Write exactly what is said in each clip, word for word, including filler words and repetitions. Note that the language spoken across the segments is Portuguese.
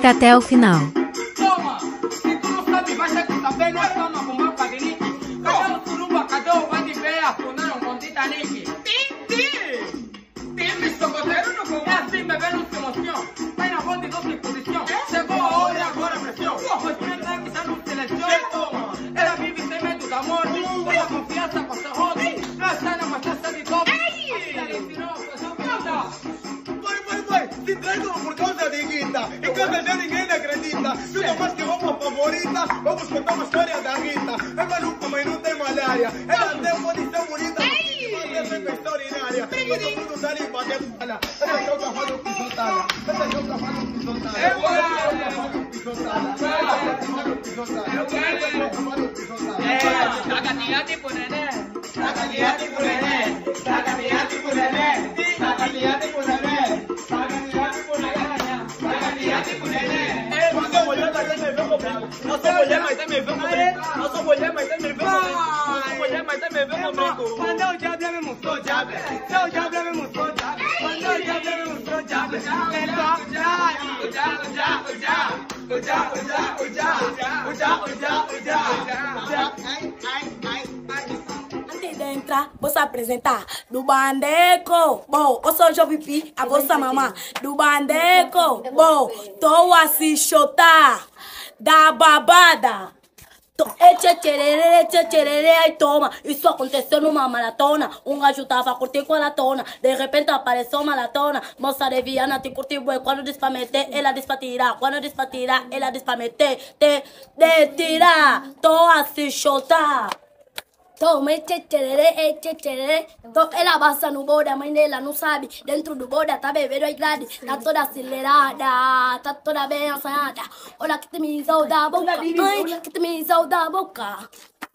Fica até o final. Toma! Se tu não sabe, vai ter que saber, não é toma com meu cabinete. Cadê o suruba, cadê o vai de veia, funaram com Titanic? Tim, tim! Tim, me socoteiro não conhece, assim, bebê não se emociona. Vai na volta e volta em posição. Chegou a hora e agora a pressão. Pois quem tá que tá no seleciona. Ela vive sem medo da morte, toda a confiança com seu rosto. Não está na matança de todos. Vai, vai, vai! Se traidam por causa de guita. Em casa já ninguém acredita. Tudo mais que roupa favorita. Vamos contar uma história da Rita. Ela nunca, mas não tem malária. Ela tem uma condição bonita. Mas é extraordinária. Todo mundo tá ali batendo palha. Ela é o cavalo pisotada. Ela é o cavalo pisotada. Ela é o cavalo pisotada. Ela é o cavalo pisotada. Ela é o cavalo pisotada. Tagatiate por neném. Tagatiate por neném. Tagatiate por neném. Tagatiate por neném. Tagatiate por neném. Tagatiate por neném. Não sou mulher, mas tem me ver comigo. Não sou mulher, mas tem me ver comigo. Não sou mulher, mas tem me ver comigo. Não sou mulher, mas tem me ver comigo. Quando eu diabo é mesmo, sou diabo. Sou diabo é mesmo, sou diabo. Quando eu diabo é mesmo, sou diabo. É só diabo. O diabo, o diabo, o diabo. O diabo, o diabo, o diabo. O diabo, o diabo, o diabo. Ai, ai, ai, ai. Antes de entrar, vou se apresentar. Do Bandeco, bom, eu sou João Pipi, a vossa mamã. Do Bandeco, bom, tô a se chotar da babada. Eche tcherere, eche tcherere, aí toma. Isso aconteceu numa maratona. Um gajo tava a curtir com a latona. De repente apareceu uma latona. Moça de Viana te curtiu bué. Quando diz pra meter, ela diz pra tirar. Quando diz pra tirar, ela diz pra meter. Te, de tirar, tô a se chotar. Toma, eche tcherere, eche tcherere. Ela passa no bode, a mãe dela não sabe. Dentro do bode tá bebendo a grade. Tá toda acelerada, tá toda bem assanhada. Olha que te me da boca, mãe, que te me da boca.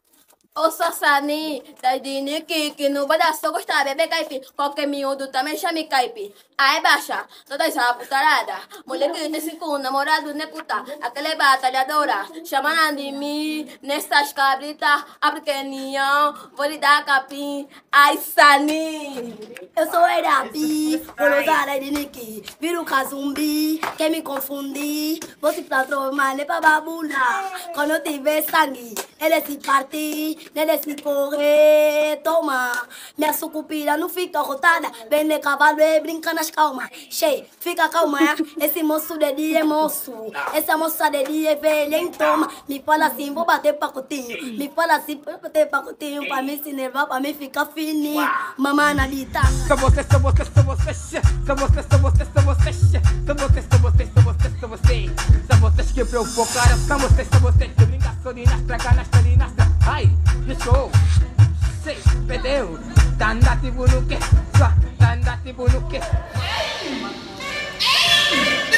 Ô Sassani, tá dizendo que, que não vai dar só gostar, bebê caipi. Qualquer miúdo também chame caipi. Aí baixa, toda essa putarada. Mulher que tem cinco namorado, né puta? Aquela batalhadora, chamando de mim, nessas cabritas, a pequeninha, vou lhe dar capim. Ai, Sani. Eu sou Erapi, vou usar a de Niki. Viro zumbi, quer me confundir. Vou se transformar, né pra babula. Quando eu tiver sangue, ele se partir. Nele se correr, toma. Minha sucupira não fica rotada. Vem de cavalo e brinca nas calmas. Cheio, fica calma, é? Esse moço de dia é moço. Essa moça de dia é velha, hein, toma. Me fala assim, vou bater pacotinho. Me fala assim, vou bater pacotinho. Pra mim se nervar, pra mim ficar fininho. Mamãe na dita. Sou você, sou você, sou você. Sou você, sou você, sou você. Sou você, sou você, sou você, sou você. São vocês que provocaram. São vocês, são vocês que me gasolina, estragar nas telinas. Ai, deixou, sei, perdeu. Tanda tipo no que, só, tanda tipo no que.